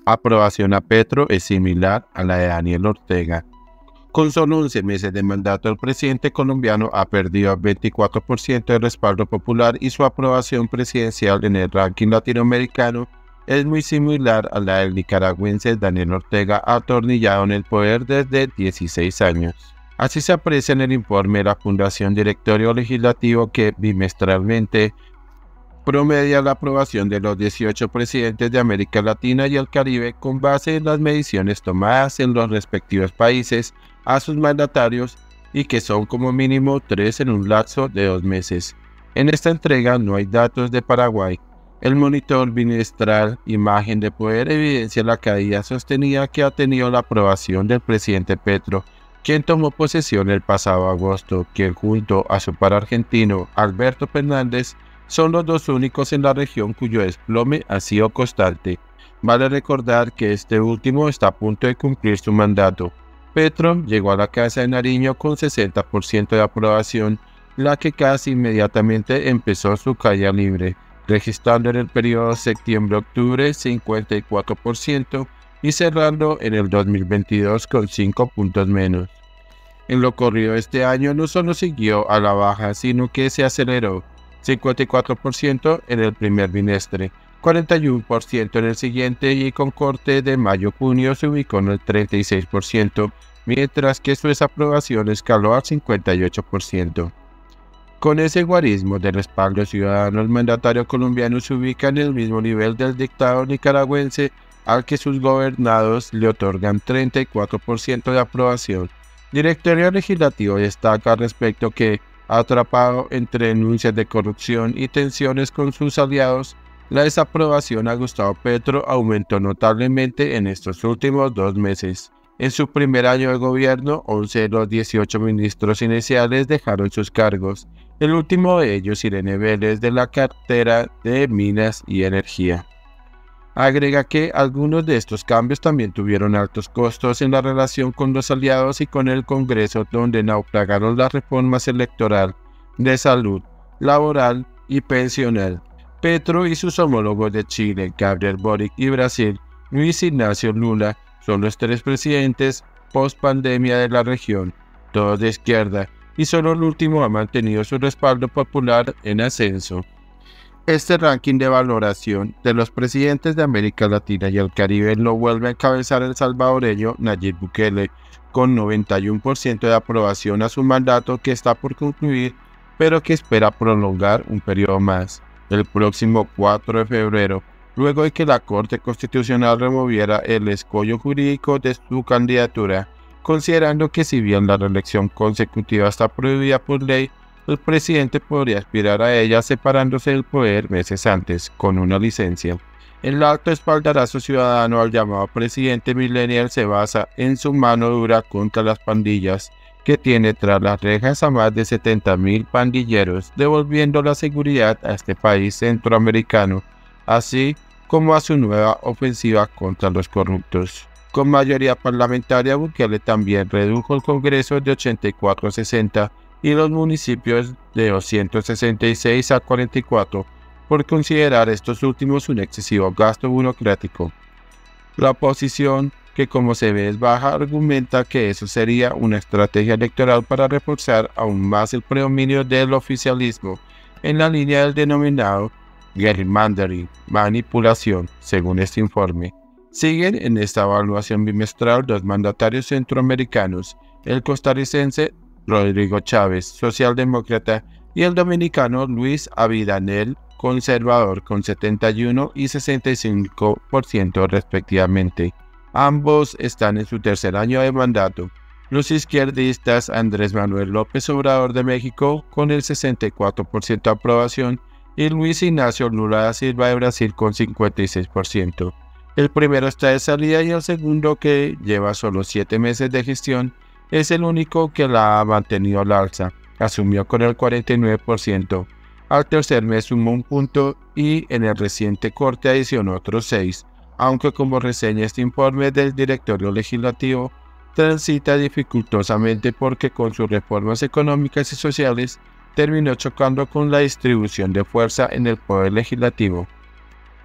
aprobación a Petro es similar a la de Daniel Ortega. Con solo 11 meses de mandato, el presidente colombiano ha perdido el 24% de respaldo popular y su aprobación presidencial en el ranking latinoamericano es muy similar a la del nicaragüense Daniel Ortega, atornillado en el poder desde 16 años. Así se aprecia en el informe de la Fundación Directorio Legislativo que bimestralmente promedia la aprobación de los 18 presidentes de América Latina y el Caribe con base en las mediciones tomadas en los respectivos países a sus mandatarios y que son como mínimo 3 en un lapso de 2 meses. En esta entrega no hay datos de Paraguay. El monitor bimestral Imagen de Poder evidencia la caída sostenida que ha tenido la aprobación del presidente Petro, quien tomó posesión el pasado agosto, quien junto a su par argentino Alberto Fernández son los dos únicos en la región cuyo desplome ha sido constante. Vale recordar que este último está a punto de cumplir su mandato. Petro llegó a la Casa de Nariño con 60% de aprobación, la que casi inmediatamente empezó su caída libre, registrando en el periodo septiembre-octubre 54% y cerrando en el 2022 con 5 puntos menos. En lo corrido de este año no solo siguió a la baja, sino que se aceleró, 54% en el primer bimestre, 41% en el siguiente y con corte de mayo-junio se ubicó en el 36%, mientras que su desaprobación escaló al 58%. Con ese guarismo de respaldo ciudadano, el mandatario colombiano se ubica en el mismo nivel del dictador nicaragüense, al que sus gobernados le otorgan 34% de aprobación. Directorio Legislativo destaca al respecto que, atrapado entre denuncias de corrupción y tensiones con sus aliados, la desaprobación a Gustavo Petro aumentó notablemente en estos últimos 2 meses. En su primer año de gobierno, 11 de los 18 ministros iniciales dejaron sus cargos, el último de ellos Irene Vélez de la cartera de Minas y Energía. Agrega que algunos de estos cambios también tuvieron altos costos en la relación con los aliados y con el Congreso, donde naufragaron las reformas electoral, de salud, laboral y pensional. Petro y sus homólogos de Chile, Gabriel Boric, y Brasil, Luis Ignacio Lula, son los 3 presidentes post-pandemia de la región, todos de izquierda, y solo el último ha mantenido su respaldo popular en ascenso. Este ranking de valoración de los presidentes de América Latina y el Caribe lo vuelve a encabezar el salvadoreño Nayib Bukele, con 91% de aprobación a su mandato que está por concluir, pero que espera prolongar un periodo más, el próximo 4 de febrero, luego de que la Corte Constitucional removiera el escollo jurídico de su candidatura, considerando que si bien la reelección consecutiva está prohibida por ley, el presidente podría aspirar a ella separándose del poder meses antes, con una licencia. El alto espaldarazo ciudadano al llamado presidente millennial se basa en su mano dura contra las pandillas, que tiene tras las rejas a más de 70.000 pandilleros, devolviendo la seguridad a este país centroamericano, así como a su nueva ofensiva contra los corruptos. Con mayoría parlamentaria, Bukele también redujo el Congreso de 84 a 60 y los municipios de 266 a 44, por considerar estos últimos un excesivo gasto burocrático. La oposición, que como se ve es baja, argumenta que eso sería una estrategia electoral para reforzar aún más el predominio del oficialismo en la línea del denominado gerrymandering, manipulación, según este informe. Siguen en esta evaluación bimestral 2 mandatarios centroamericanos, el costarricense Rodrigo Chávez, socialdemócrata, y el dominicano Luis Abinader, conservador, con 71 y 65% respectivamente. Ambos están en su tercer año de mandato. Los izquierdistas Andrés Manuel López Obrador de México con el 64% de aprobación y Luis Ignacio Lula da Silva de Brasil con 56%. El primero está de salida y el segundo, que lleva solo 7 meses de gestión, es el único que la ha mantenido al alza. Asumió con el 49%. Al tercer mes sumó 1 punto y en el reciente corte adicionó otros 6, aunque como reseña este informe del Directorio Legislativo, transita dificultosamente porque con sus reformas económicas y sociales terminó chocando con la distribución de fuerza en el poder legislativo.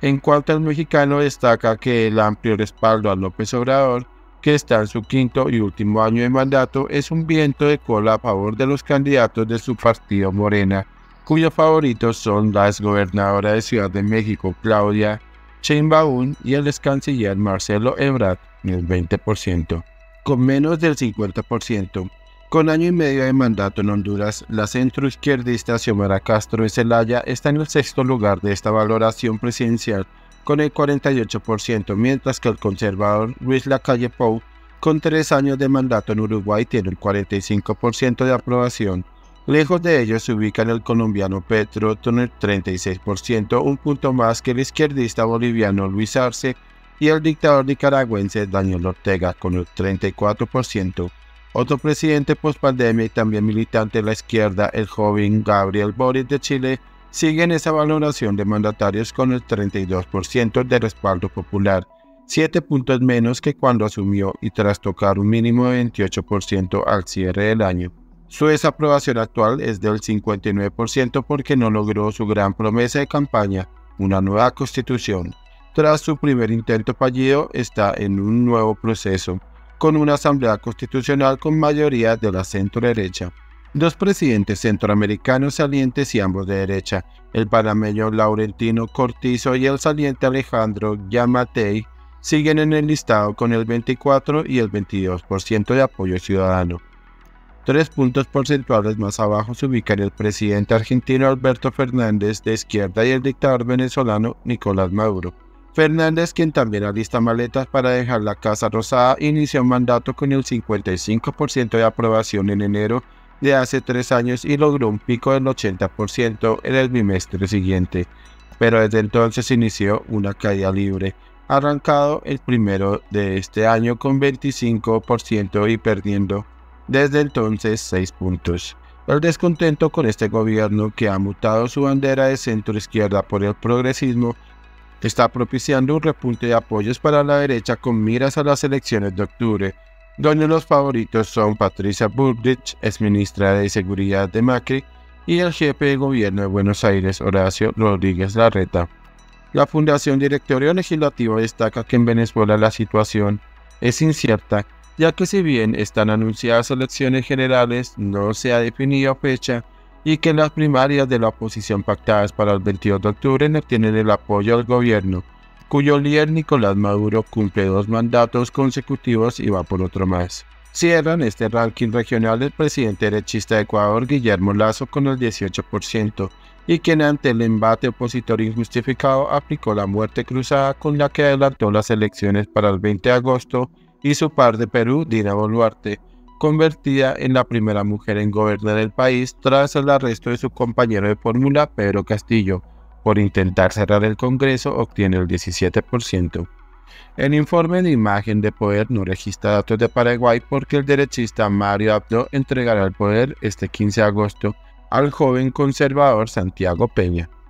En cuanto al mexicano, destaca que el amplio respaldo a López Obrador, que está en su quinto y último año de mandato, es un viento de cola a favor de los candidatos de su partido Morena, cuyos favoritos son la exgobernadora de Ciudad de México, Claudia Sheinbaum, y el excanciller Marcelo Ebrard, el 20%, con menos del 50%. Con año y medio de mandato en Honduras, la centroizquierdista Xiomara Castro de Celaya está en el sexto lugar de esta valoración presidencial, con el 48%, mientras que el conservador Luis Lacalle Pou, con 3 años de mandato en Uruguay, tiene el 45% de aprobación. Lejos de ellos se ubica el colombiano Petro con el 36%, un punto más que el izquierdista boliviano Luis Arce y el dictador nicaragüense Daniel Ortega con el 34%. Otro presidente pospandemia y también militante de la izquierda, el joven Gabriel Boric de Chile, sigue en esa valoración de mandatarios con el 32% de respaldo popular, 7 puntos menos que cuando asumió y tras tocar un mínimo de 28% al cierre del año. Su desaprobación actual es del 59% porque no logró su gran promesa de campaña, una nueva constitución. Tras su primer intento fallido, está en un nuevo proceso, con una asamblea constitucional con mayoría de la centro-derecha. Dos presidentes centroamericanos salientes y ambos de derecha, el panameño Laurentino Cortizo y el saliente Alejandro Yamatei, siguen en el listado con el 24 y el 22% de apoyo ciudadano. 3 puntos porcentuales más abajo se ubican el presidente argentino Alberto Fernández de izquierda y el dictador venezolano Nicolás Maduro. Fernández, quien también alista maletas para dejar la Casa Rosada, inició un mandato con el 55% de aprobación en enero de hace 3 años y logró un pico del 80% en el bimestre siguiente, pero desde entonces inició una caída libre, arrancado el primero de este año con 25% y perdiendo desde entonces 6 puntos. El descontento con este gobierno, que ha mutado su bandera de centro-izquierda por el progresismo, está propiciando un repunte de apoyos para la derecha con miras a las elecciones de octubre, donde los favoritos son Patricia Bullrich, exministra de Seguridad de Macri, y el jefe de gobierno de Buenos Aires, Horacio Rodríguez Larreta. La Fundación Directorio Legislativo destaca que en Venezuela la situación es incierta, ya que si bien están anunciadas elecciones generales, no se ha definido fecha y que las primarias de la oposición pactadas para el 22 de octubre no tienen el apoyo del gobierno, cuyo líder Nicolás Maduro cumple 2 mandatos consecutivos y va por otro más. Cierran este ranking regional el presidente derechista de Ecuador, Guillermo Lasso, con el 18%, y quien ante el embate opositor injustificado aplicó la muerte cruzada con la que adelantó las elecciones para el 20 de agosto, y su par de Perú, Dina Boluarte, convertida en la primera mujer en gobernar el país tras el arresto de su compañero de fórmula, Pedro Castillo, por intentar cerrar el Congreso, obtiene el 17%. El informe de imagen de poder no registra datos de Paraguay porque el derechista Mario Abdo entregará el poder este 15 de agosto al joven conservador Santiago Peña.